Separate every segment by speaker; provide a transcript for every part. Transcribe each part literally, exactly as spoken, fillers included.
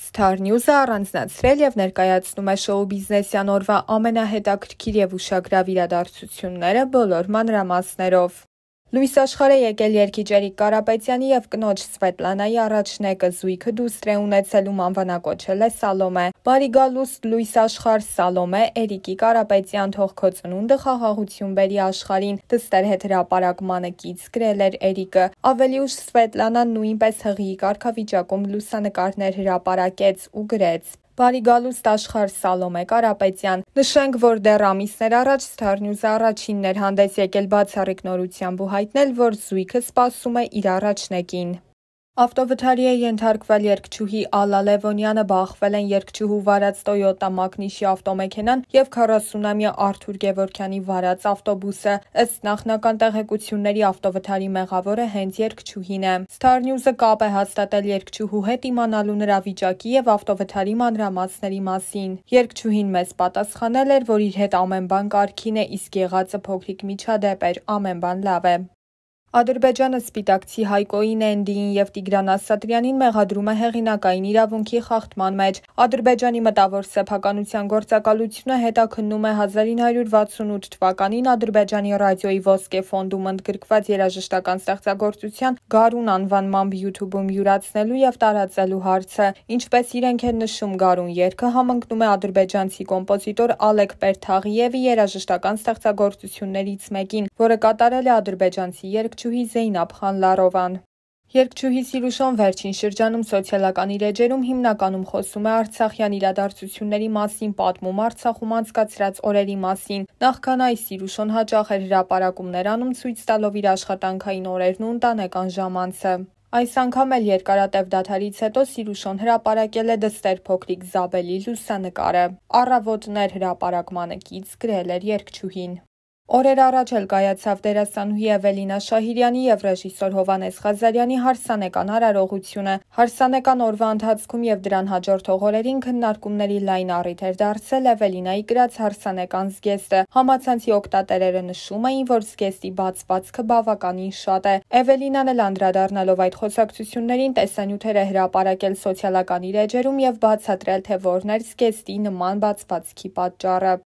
Speaker 1: Star News-ը առանձնացրել և ներկայացնում է շոու բիզնեսյան օրվա ամենահետաքրքիր և ուշագրավ իրադարձությունները բոլոր մանրամասներով։ Լույս աշխարհ է եկել երգիչ Էրիկ Կարապետյանի և կնոջ Սվետլանայի առաջնեկը զույգը դուստր է ունեցել, ում անվանակոչել է Սալոմե։ Բարի գալուստ լույս աշխարհ Սալոմե, Էրիկի Կարապետյան, թող քո ծնունդը խաղաղություն բերի աշխարհին, դստեր հետ հրապարակմանը կից գրել էր Էրիկը։ Ավելի ուշ Սվետլանան նույնպես հղիի կարգավիճակում լուսանկարներ հրապարակեց ու գրեց. Բարի գալուստ աշխարհ Սալոմե Կարապետյան։ Նշենք, որ դեռ ամիսներ առաջ Star News-ը առաջինն էր հանդես եկել բացառիկ նորությամբ ու հայտնել, որ զույգը սպասում է իր առաջնեկին։ Ավտովթարի է ենթարկվել երգչուհի Ալլա Լևոնյանը, բախվել են երգչուհու վարած Toyota Magnishi ավտոմեքենան և քառասունամյա Արթուր Գևորգյանի վարած ավտոբուսը։ Ըստ նախնական տեղեկությունների, ավտովթարի մեղավորը հենց երգչուհին է։ Star News-ը կապ է հաստատել երգչուհու հետ իմանալու նրա վիճակի և ավտովթարի մանրամասների մասին։ Երգչուհին մեզ պատասխանել էր, որ իր հետ ամեն բան կարգին է, իսկ եղածը փոքրիկ միջադեպ էր, ամեն բան լավ է։ Ադրբեջանը սպիտակցի Հայկոյին Էնդիին և Տիգրան Ասատրյանին մեղադրում է հեղինակային իրավունքի խախտման մեջ։ Ադրբեջանի մտավոր սեփականության գործակալությունը հետաքննում է հազար ինը հարյուր վաթսունութ թվականին Ադրբեջանի ռադիոյի ոսկե ֆոնդում ընդգրկված երաժշտական ստեղծագործության Գարուն անվանմամբ յութուբում յուրացնելու և տարածելու հարցը։ Ինչպես իրենք են նշում, Գարուն երգը համընկնում է ադրբեջանցի կոմպոզիտոր Ալեք Պերթաղիևի երաժշտական ստեղծագործություններից մեկին, որը կատարել է ադրբեջանցի երգչուհի Զեյնաբ Խանլարովան։ Երգչուհի Սիրուշոն վերջին շրջանում սոցիալական իր էջերում հիմնականում խոսում է արցախյան իրադարձությունների մասին, պատմում Արցախում անցկացրած օրերի մասին։ Նախքան այս Սիրուշոն հաճախ էր հրապարակումներ անում, ցույց տալով իր աշխատանքային օրերն ու ընտանեկան ժամանցը։ Այս անգամ էլ երկարատև դադարից հետո Սիրուշոն հրապարակել է դստեր փոքրիկ Զաբելի լուսանկարը։ Առավոտներ հրապարակմանը կից գրել էր երգչուհին։ Օրեր առաջ էլ կայացավ դերասանուհի Էվելինա Շահիրյանի և ռեժիսոր Հովհաննես Ղազարյանի հարսանեկան արարողությունը։ Հարսանեկան օրվա ընթացքում և դրան հաջորդող օրերին քննարկումների լայն առիթ էր դարձել Էվելինայի գրած հարսանեկան զգեստը։ Համացանցի օգտատերերը նշում էին, որ զգեստի բացվածքը բավականին շատ է։ Էվելինան էլ անդրադառնալով այդ խոսակցություններին տեսանյութեր է հրապարակել սոցիալական իր էջերում և բացատրել, թե որն էր զգեստի նման բացվածքի պատճառը։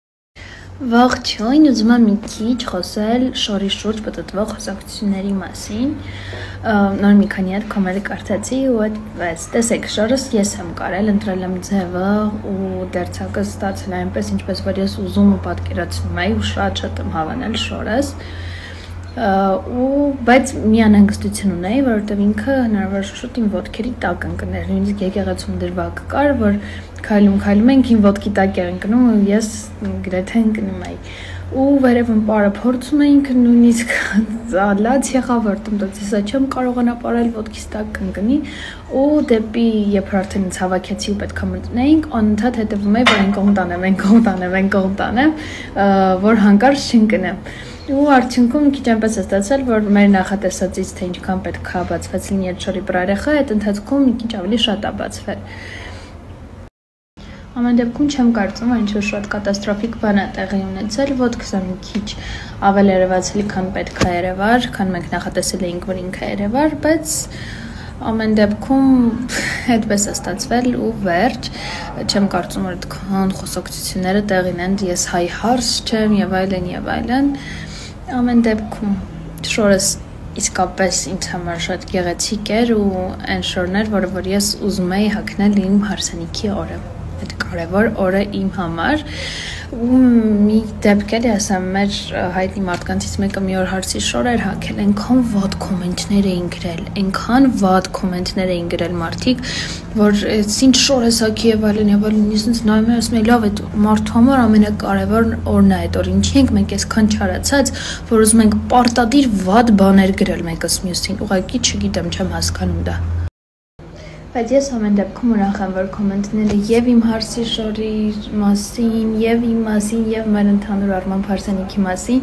Speaker 2: Ողջույն, ուզում եմ մի քիչ խոսել շորի շուրջ պատտվող խոսակցությունների մասին։ Նոր մի քանի հատ կոմենտ կարդացի ու այդպես։ Տեսեք, շորս ես եմ կարել, ընտրել եմ ձևը ու դերձակը ստացել է այնպես, ինչպես որ ես ուզում ու պատկերացնում էի ու շատ-շատ եմ հավանել շորս։ Ու բայց մի անհանգստություն ունեի, որովհետև ինքը հնարավոր շուտ իմ ոտքերի տակ ընկներ, նույնիսկ եկեղեցում դրվագ կար, որ քայլում քայլում ենք իմ ոտքի տակ էր ընկնում ու ես գրեթե ընկնում էի։ Ու վերևում պարը փորձում է ինքը նույնիսկ լաց եղավ, որտեմ դից սա չեմ կարողանա ապարել ոտքիս տակ ընկնի ու դեպի երբ արդեն ինձ հավաքեցի ու պետք է մտնեինք, անընդհատ հետևում էի, որ այն կողմ տանեմ, այն կողմ տանեմ, այն կողմ տանեմ, որ հանկարծ չընկնեմ։ Ու արդյունքում մի քիչ այնպես է ստացել, որ մեր նախատեսածից թե ինչքան պետք է բացված լինի այդ շորի պրարեխը, այդ ընթացքում մի քիչ ավելի շատ է բացվել։ Ամեն դեպքում չեմ կարծում, որ ինչ-որ շատ կատաստրոֆիկ բան է տեղի ունեցել, ոտքս մի քիչ ավելի երևացել, քան պետք է երևար, քան մենք նախատեսել էինք, որ ինքը երևար, բայց ամեն դեպքում այդպես է ստացվել ու վերջ։ Չեմ կարծում, որ այդքան խոսակցությունները տեղի ունեն, ես հայ հարս չեմ եւ այլն եւ այլն։ Ամեն դեպքում շորս իսկապես ինձ համար շատ գեղեցիկ էր ու այն շորն էր, որը որ ես ուզում էի հագնել իմ հարսանիքի օրը։ Այդ կարևոր օրը իմ համար ու մի դեպք էլի ասեմ, մեր հայտնի մարդկանցից մեկը մի օր հարսի շոր էր հագել, այնքան վատ կոմենտներ էին գրել, այնքան վատ կոմենտներ էին գրել մարդիկ, որ ինչ շոր ես հագի եւ այլն եւ այլն, ինձ նայում եմ, ասում եմ, լավ, այդ մարդու համար ամենակարևոր օրն է այդ օր, ինչի ենք մենք այսքան չարացած, որ ուզում ենք պարտադիր վատ բաներ գրել մեկս մյուսին, ուղղակի չգիտեմ, չեմ հասկանում դա։ Բայց ես ամեն դեպքում ուրախ եմ, որ կոմենտները եւ իմ հարսի շորի մասին, եւ իմ մասին, եւ մեր ընդհանուր առմամբ հարսանիքի մասին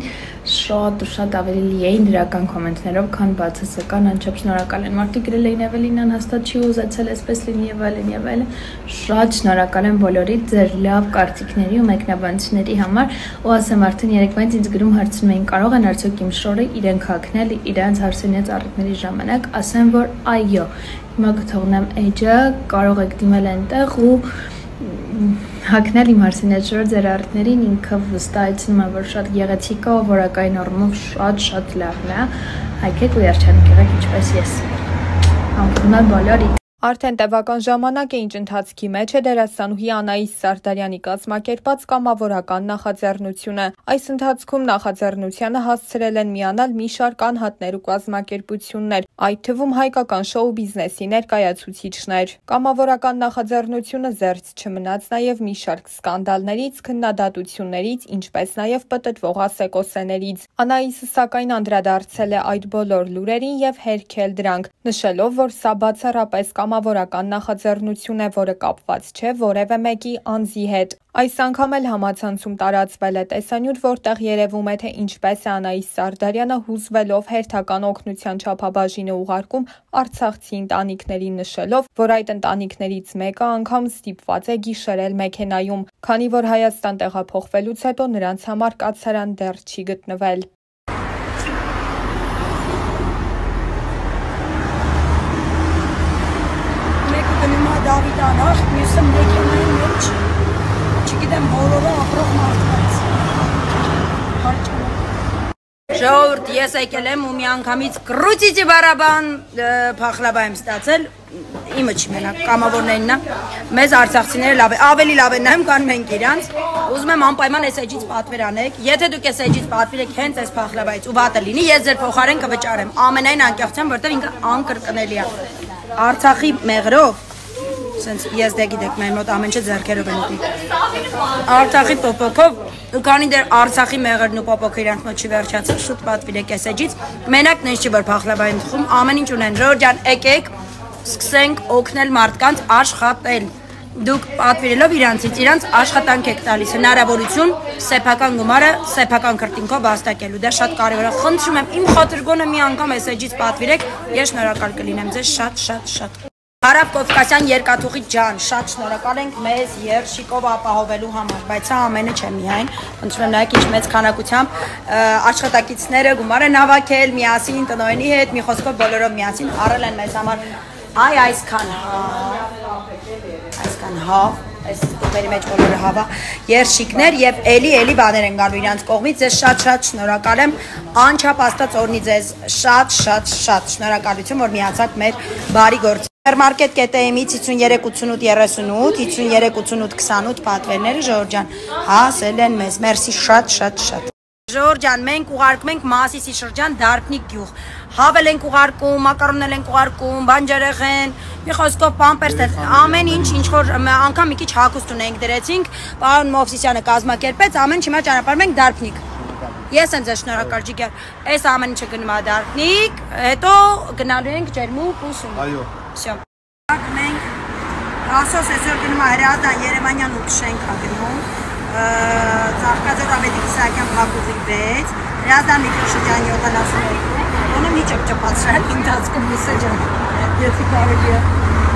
Speaker 2: շատ ու շատ ավելի լի էին դրական կոմենտներով, քան բացասական, անչափ շնորհակալ են։ Մարդիկ գրել էին Էվելինան հաստատ չի ուզեցել այսպես լինի եւ այլն եւ այլն։ Շատ շնորհակալ եմ բոլորիդ ձեր լավ կարծիքների ու մեկնաբանությունների համար։ Ու ասեմ, արդեն երեկվայից ինձ գրում հարցնում էին, կարող են արդյոք իմ շորը իրենք հագնել իրենց հարսենյաց առիթների ժամանակ, ասեմ, որ այո։ Հիմա կթողնեմ էջը, կարող եք դիմել այնտեղ ու հագնել իմ հարսենյաց շորը ձեր առիթներին, ինքը վստահեցնում եմ, որ շատ գեղեցիկ է, որակային առումով շատ-շատ լավն է։ Հայկեք ու երջանիկ եղեք ինչպես ես։ Համբուրում եմ բոլորիդ։
Speaker 1: Արդեն տևական ժամանակ է ինչ ընթացքի մեջ է դերասանուհի Անահիս Սարդարյանի կազմակերպած կամավորական նախաձեռնությունը։ Այս ընթացքում նախաձեռնությանը հասցրել են միանալ մի շարք անհատներ ու կազմակերպություններ, այդ թվում հայկական շոու բիզնեսի ներկայացուցիչներ։ Կամավորական նախաձեռնությունը զերծ չմնաց նաև մի շարք սկանդալներից, քննադատություններից, ինչպես նաև պտտվող ասեկոսեներից։ Անահիսը սակայն անդրադարձել է այդ բոլոր լուրերին եւ հերքել դրանք, նշելով, որ սա բացառապես կամավորական նախաձեռնություն է, որը կապված չէ որևէ մեկի անձի հետ։ Այս անգամ էլ համացանցում տարածվել է տեսանյութ, որտեղ երևում է, թե ինչպես է Անահիս Սարդարյանը հուզվելով հերթական օգնության չափաբաժինը ուղարկում արցախցի ընտանիքներին, նշելով, որ այդ ընտանիքներից մեկը անգամ ստիպված է գիշերել մեքենայում, քանի որ Հայաստան տեղափոխվելուց հետո նրանց համար կացարան դեռ չի գտնվել։
Speaker 3: Դավիթ անախ, մյուսը մեքենայի մեջ, չգիտեմ, բոլորը ապրող մարդկանց։ Ժողովուրդ, ես եկել եմ ու մի անգամից կրուծիցի բարաբան փախլավա եմ ստացել, իմը չի մենակ, կամավորներն է, մեզ արցախցիները լավ է, ավելի լավ են նայում, կան մենք իրանց, ուզում եմ անպայման այս էջից պատվեր անեք, եթե դուք այս էջից պատվիրեք հենց այս փախլավայից ու վատը լինի, ես ձեր փոխարեն կվճարեմ, ամենայն անկեղծությամբ, որտեղ ինքը անկրկնելի է։ Արցախի մեղրով Սենց ես դե գիտեք, մեր մոտ ամեն չէ ձեռքերով են ուտի։ Արցախի պոպոկով, ու քանի դեռ Արցախի մեղրն ու պոպոկը իրանք մոտ չի վերջացել, շուտ պատվիրեք այս էջից։ Մենակ նենց չի, որ փախլավային թխում, ամեն ինչ ունեն։ Ժորժ ջան, եկեք, սկսենք օգնել մարդկանց աշխատել։ Դուք պատվիրելով իրանցից, իրանց աշխատանք եք տալիս, հնարավորություն սեփական գումարը սեփական քրտինքով վաստակելու։ Դա շատ կարևոր է։ Խնդրում եմ, իմ խաթր գոնը մի անգամ այս էջից պատվիրեք, ես շնորհակալ կլինեմ ձեզ շատ շատ շատ։ Հարավ Կովկասյան երկաթուղի ջան, շատ շնորհակալ ենք մեզ երշիկով ապահովելու համար, բայց սա ամենը չէ միայն, խնդրում եմ նայեք ինչ մեծ քանակությամբ աշխատակիցները գումար են հավաքել միասին տնօրենի հետ, մի խոսքով բոլորով միասին առել են մեզ համար այ այսքան այսքան հավ, այս տուփերի մեջ բոլորը հավա երշիկներ եւ էլի էլի բաներ են գալու իրանց կողմից, ձեզ շատ-շատ շնորհակալ եմ, անչափ Աստված օրհնի ձեզ, շատ շատ շատ շնորհակալություն, որ միացաք մեր բարի գործին։ Supermarket կետեիմից հիսուններեք ութանութ երեսունութ, հիսուններեք ութանութ քսանութ պատվերները Ժորժ ջան հասել են մեզ, մերսի շատ շատ շատ։ Ժորժ ջան, մենք ուղարկում ենք Մասիսի շրջան Դարբնիկ գյուղ, հավել ենք ուղարկում, մակարոնել ենք ուղարկում, բանջարեղեն, մի խոսքով պամպերս, ամեն ինչ, ինչ որ անգամ մի քիչ հագուստ ունենք դրեցինք, պարոն Մովսիսյանը կազմակերպեց, ամեն ինչի ճանապարհում ենք Դարբնիկ։ Ես եմ ձեզ շնորհակալ ջիգեր, այս ամեն ինչը գնում է Դարբնիկ, հետո գնալու ենք Ջերմուկ ու Սյուն։ Այո։ Всё։ Մենք ասոս այսօր գնում է Հրազդան Երևանյան ութ շենք ա գնում, Ծաղկաձոր Ավետիք Իսահակյան փակուղի վեց, Հրազդան Միկրոշրջանի յոթանասուններկու, ոնը մի ճպճպացրել ընթացքում Լուսե ջան, եթե կարելի է։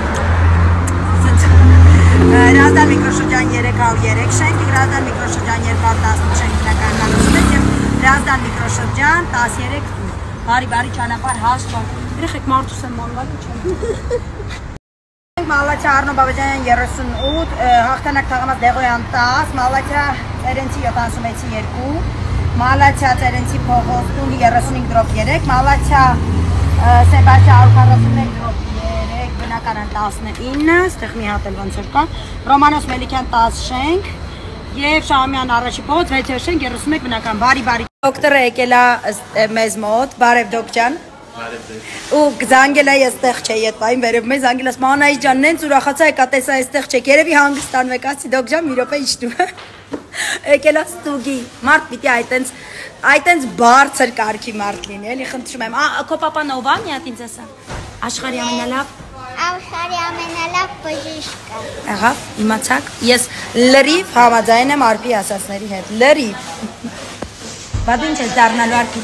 Speaker 3: Հրազդան Միկրոշրջան երեք հարյուր երեք շենք, Հրազդան Միկրոշրջան երկու հարյուր տասնութ շենք բնակարանություն և Հրազդան Միկրոշրջան տասներեք տուն, բարի բարի ճանապարհ հաստ Երեխեք մարդուս եմ մանվալի չեմ։ Մալաթիա Արնո Բաբաջանյան երեսունութ, հաղթանակ թաղամաս Դեղոյան տաս, Մալաթիա Ծերենցի յոթանասունվեցի երկու, Մալաթիա Ծերենցի Փողոստուն երեսունհինգ դրոպ երեք, Մալաթիա Սեբաստիա հարյուր քառասունմեկ դրոպ երեք, բնականան տասնինը, ստեղ մի հատ էլ ոնց որ կա, Ռոմանոս Մելիքյան տաս շենք, և Շահումյան առաջի փողոց վեց շենք երեսունմեկ բնական, բարի բարի։ Դոկտորը եկել է մեզ մոտ, բարև դոկտոր ջան։ Ու զանգելա ես տեղ չէ ետ պային վերև մեզ զանգելաս Մանայիս ջան նենց ուրախացա եկա տեսա այստեղ չեք երևի հանգստանվեք ասի դոկ ջան մի րոպե իջնում եկելա ստուգի մարդ պիտի այտենց այտենց բարձր կարգի մարդ լինի էլի խնդրում եմ քո պապան ով ա մի հատ ինձ ասա աշխարհի ամենալավ աշխարհի ամենալավ բժիշկը ահա իմացաք ես լրիվ համաձայն եմ արփի ասածների հետ լրիվ Բա դու ինչ ես դառնալու արքի։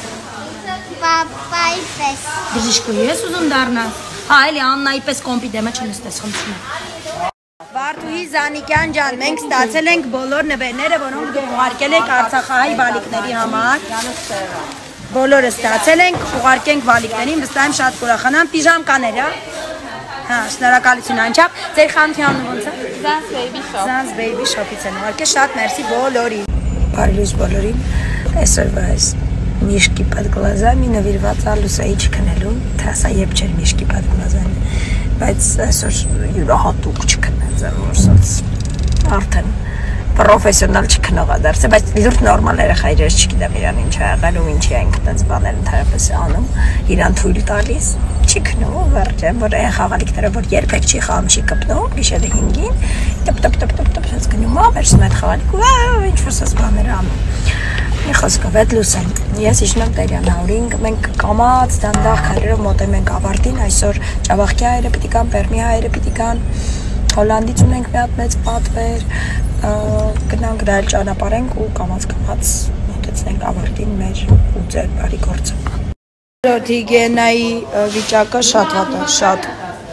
Speaker 4: Պապայի պես։
Speaker 3: Բժիշկու ես ուզում դառնալ։ Հա, էլի Աննայի պես կոմպի դեմը չնստես, խնդրում եմ։ Վարդուհի Զանիկյան ջան, մենք ստացել ենք բոլոր նվերները, որոնք դուք ուղարկել եք Արցախահայ բալիկների համար։ Բոլորը ստացել ենք, ուղարկենք բալիկներին, վստահ եմ շատ կուրախանան, պիժամկաներ, հա։ Հա, շնորհակալություն անչափ։ Ձեր խանութի անունը ո՞նց է։
Speaker 2: Zans Baby Shop։
Speaker 3: Zans Baby Shop-ից են ուղարկել, շատ մերսի բոլորին։ Բարի լույս բոլորին, այսօրվա այս Мишки под глазами նվիրված է Լուսայի չքնելու, թե ասա երբ չէր Միշկի под глазами, բայց այսօր յուրահատուկ չքնած է, որսած արդեն պրոֆեսիոնալ չքնող է դարձել, բայց լուրջ նորմալ երեխա է, ես չգիտեմ իրան ինչ է եղել ու ինչի են այդպես բաներ ընդհանրապես անում, իրան թույլ տալիս, չի քնում, վերջ է, որ այն խաղալիքները, որ երբեք չի խաղում, չի կպնում, գիշերը հինգին, տպ տպ տպ տպ տպ հենց գնում է, վերջում այդ խաղալիք ու ինչ-որ սաս բաներ անում։ Մի խոսքով այդ Լուսեն, ես իջնում եմ Տերյան Հաուրին, մենք կամած դանդաղ քայլերով մոտենում ենք ավարտին, այսօր Ճավախքի հայերը պիտի կան, Պերմի հայերը պիտի կան, Հոլանդից ունենք մի հատ մեծ պատվեր, գնանք դալ ճանապարհենք ու կամած-կամած մոտեցնենք ավարտին մեր ու ձեր բարի գործը։ Հիգիենայի վիճակը շատ հատ է, շատ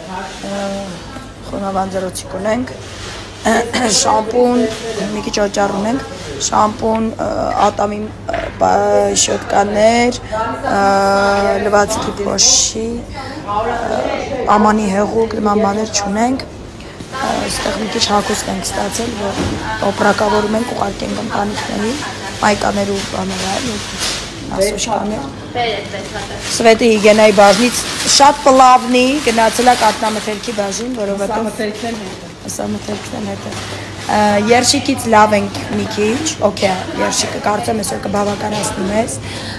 Speaker 3: խոնավանձրոցիկ ունենք, շամպուն, մի քիչ օճառ ունենք, շամպուն, ատամի շոտկաներ, լվացքի փոշի, ամանի հեղուկ, նման բաներ չունենք, այստեղ մի քիչ հագուստ ենք ստացել, որ օպրակավորում ենք, ուղարկենք ընտանիքներին, մայկաներ ու բաներ, ասոշկաներ։ Սվետի հիգիենայի բաժնից շատ պլավնի գնացել է կատնամթերքի բաժին, որովհետև Ասա մթերքն հետը։ Երշիկից լավ ենք մի քիչ, օքեյ, երշիկը կարծեմ այսօր կբավականացնի մեզ։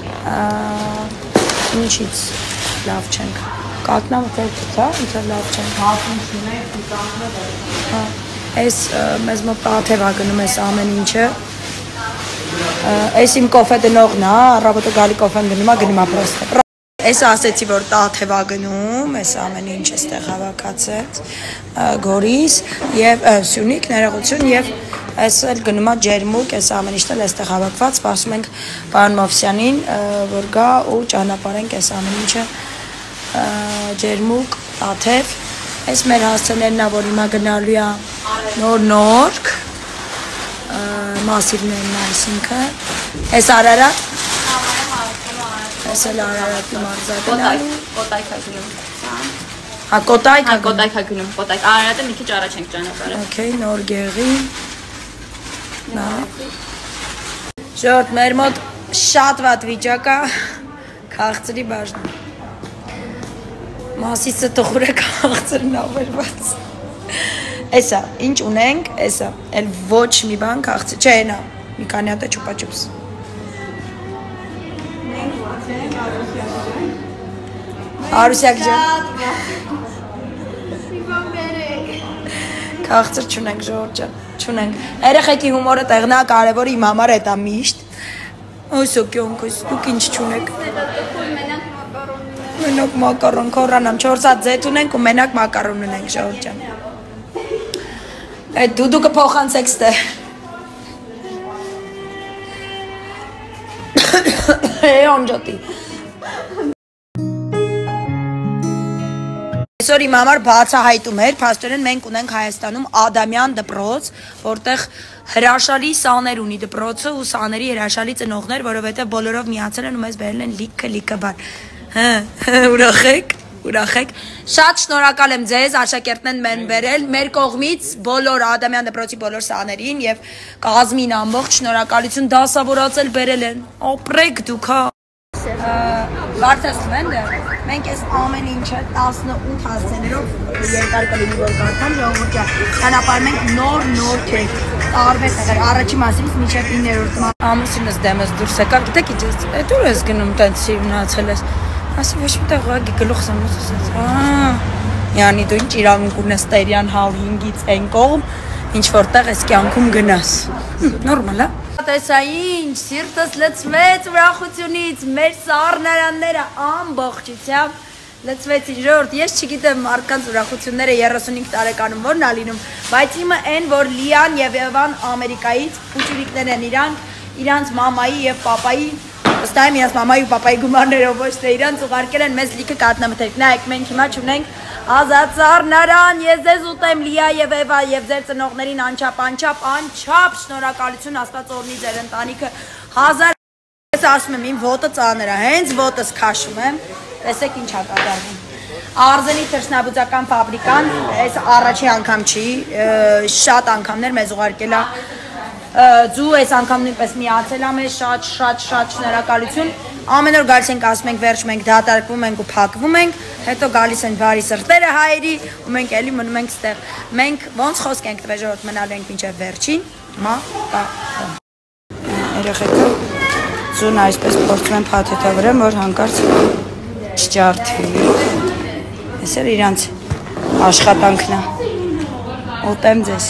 Speaker 3: Ինչից լավ չենք։ Կատնամթերքից, հա, ինչ լավ չենք։ Հատուն չունենք, հա։ Այս մեզ մոտ տաթև է գնում այս ամեն ինչը։ Այս իմ կոֆե դնողն է, առավոտը գալի կոֆեն գնում է, գնում է պրոստը։ Այս ասեցի, որ տաթև է գնում, այս ամեն ինչ էստեղ հավաքացեց, գորիս և Սյունիք, ներողություն և այս էլ գնում է ջերմուկ, այս ամեն ինչն էլ էստեղ հավաքված, սպասում ենք պարոն Մովսյանին, որ գա ու ճանապարհենք այս ամեն ինչը ջերմուկ, տաթև, այս մեր հասցեներն է, որ հիմա գնալու է նոր նորք, մասիվներն այսինքն, այս Արարատ, Այս էլ Արարատի մարզատենալու
Speaker 2: Կոտայք է գնում։
Speaker 3: Հա, կոտայք
Speaker 2: Հա, կոտայք է գնում, կոտայք։ Արարատը մի քիչ առաջ ենք ճանապարհը։
Speaker 3: Okay, նոր գեղի։ Նա։ Շորտ, մեր մոտ շատ վատ վիճակ է, քաղցրի բաժնում։ Մասիսը տխուր է քաղցրն ավերված։ Էսա, ինչ ունենք, էսա, էլ ոչ մի բան քաղցր, չէ, նա, մի քանի հատ է չուպաչուպս։ Արուսյակ ջան։ Քաղցր չունենք Ժորժ ջան, չունենք։ Երեխեքի հումորը տեղն է, կարևորը իմ համար է դա միշտ։ Ոսո կյոնքս, դուք ինչ չունեք։ Մենակ մակարոն, քորանամ, չորս հատ ձեթ ունենք ու մենակ մակարոն ունենք Ժորժ ջան։ Այդ դուդուկը փոխանցեք ստե։ Է անջատի։ Այսօր իմ համար բացահայտում էր, փաստորեն մենք ունենք Հայաստանում Ադամյան դպրոց, որտեղ հրաշալի սաներ ունի դպրոցը ու սաների հրաշալի ծնողներ, որովհետև բոլորով միացել են ու մեզ բերել են լիքը լիքը բան։ Հա, ուրախ եք, ուրախ եք։ Շատ շնորհակալ եմ ձեզ, աշակերտներն մեն բերել մեր կողմից բոլոր Ադամյան դպրոցի բոլոր սաներին եւ կազմին ամբողջ շնորհակալություն դասավորացել բերել են։ Ապրեք դուք, հա։ Բարձրացնում են դեռ, մենք այս ամեն ինչը տասնութ հասցեներով երկար կլինի որ կարդամ ժողովուրդ ջան, ճանապարհում ենք նոր նոր քեկ, տարբեր տեղեր, առաջի մասից մինչև իններորդ ամուսինս դեմս դուրս եկա, գիտեք ինչ ես, այդ ուր ես գնում տենց սիրունացել ես, ասի ոչ մի տեղ ուղղակի գլուխս ամուս ասեց, ահա, յանի դու ինչ իրավունք ունես Տերյան հարյուր հինգից այն կողմ, ինչ որտեղ ես կյանքում գնաս, նորմալ է։ Տեսա ինչ, սիրտս լցվեց ուրախությունից, մեր սառնարանները ամբողջությամբ լցվեցին Ժորժ, ես չգիտեմ մարդկանց ուրախությունները երեսունհինգ տարեկանում որն է լինում, բայց իմը այն, որ Լիան եւ Եվան Ամերիկայից փուչուրիկներ են իրանք, իրանց մամայի եւ պապայի Վստահ եմ իրաց մամայի ու պապայի գումարներով ոչ թե իրանց ուղարկել են մեզ լիքը կատնամթերք։ Նայեք, մենք հիմա չունենք ազատ ծառնարան, ես ձեզ ուտեմ Լիա եւ Էվա եւ ձեր ծնողներին անչափ անչափ անչափ շնորհակալություն Աստված օրհնի ձեր ընտանիքը հազար ես ասում եմ իմ ոտը ծանր է, հենց ոտս քաշում եմ, տեսեք ինչ ա կատարվում։ Արզենի թռչնաբուծական ֆաբրիկան այս առաջի անգամ չի, շատ անգամներ մեզ ուղարկել է Ձու այս անգամ նույնպես միացել ա մեզ շատ շատ շատ շնորհակալություն ամեն օր գալիս ենք ասում ենք վերջ մենք դատարկվում ենք ու փակվում ենք հետո գալիս են բարի սրտերը հայերի ու մենք էլի մնում ենք ստեղ մենք ոնց խոսք ենք տվել ժողովուրդ մնալու ենք մինչև վերջին մա կա երեխեքը ձուն այսպես փորձում են փաթեթավորեմ որ հանկարծ չջարդվի այս էլ իրանց աշխատանքն է ուտեմ ձեզ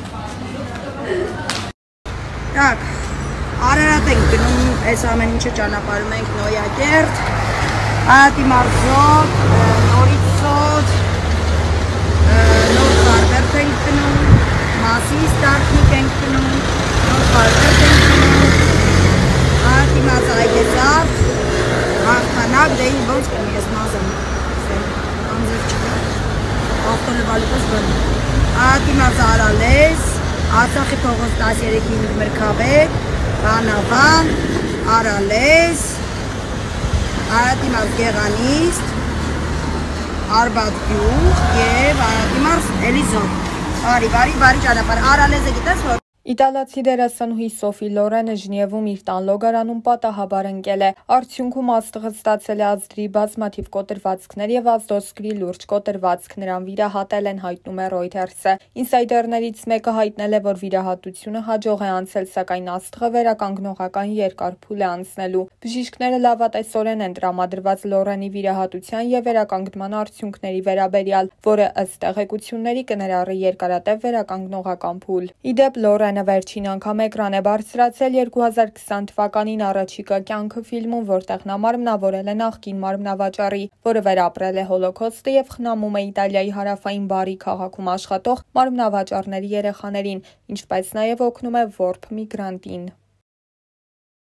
Speaker 3: Так, Արարատ ենք գնում, այս ամեն ինչը ճանապարհում ենք Նոյակերտ, Ատի մարզոտ, նորից սոտ, նոր Խարբերտ ենք գնում, Մասիս Տարքնիկ ենք գնում, նոր Խարբերտ ենք գնում, Ատի մազը այգեզավ, հաղթանակ, դե իմ ոնց կնի ես մազեմ, անձեր չկա, ավտոլվալուպես բնում, Ատի մազը արալես, Արցախի փողոց տասներեք մրգավե, Վանավան, Արալես, Արատիմաս Գեղանիստ, Արբաթ գյուղ և Արատիմաս Էլիզոն։ Բարի, բարի, բարի ճանապարհ։ Արալեզը գիտես որ
Speaker 1: Իտալացի դերասանուհի Սոֆի Լորենը Ժնևում իր տան լոգարանում պատահաբար ընկել է։ Արդյունքում աստղը ստացել է ազդրի բազմաթիվ կոտրվածքներ եւ ազդոսկրի լուրջ կոտրվածք նրան վիրահատել են հայտնում է Reuters-ը։ Ինսայդերներից մեկը հայտնել է, որ վիրահատությունը հաջող է անցել, սակայն աստղը վերականգնողական երկար փուլ է անցնելու։ Բժիշկները լավատեսորեն են տրամադրված Լորենի վիրահատության եւ վերականգնման արդյունքների վերաբերյալ, որը ըստ տեղեկությունների կներառի երկարատև վերականգնողական փուլ։ Իդեպ Լորենը վերջին անգամ էկրան է բարձրացել երկու հազար քսան թվականին առաջիկա կյանքը ֆիլմում, որտեղ նա մարմնավորել է նախկին մարմնավաճառի, որը վերապրել է հոլոքոստը եւ խնամում է Իտալիայի հարավային Բարի քաղաքում աշխատող մարմնավաճառների երեխաներին, ինչպես նաեւ օգնում է որբ միգրանտին։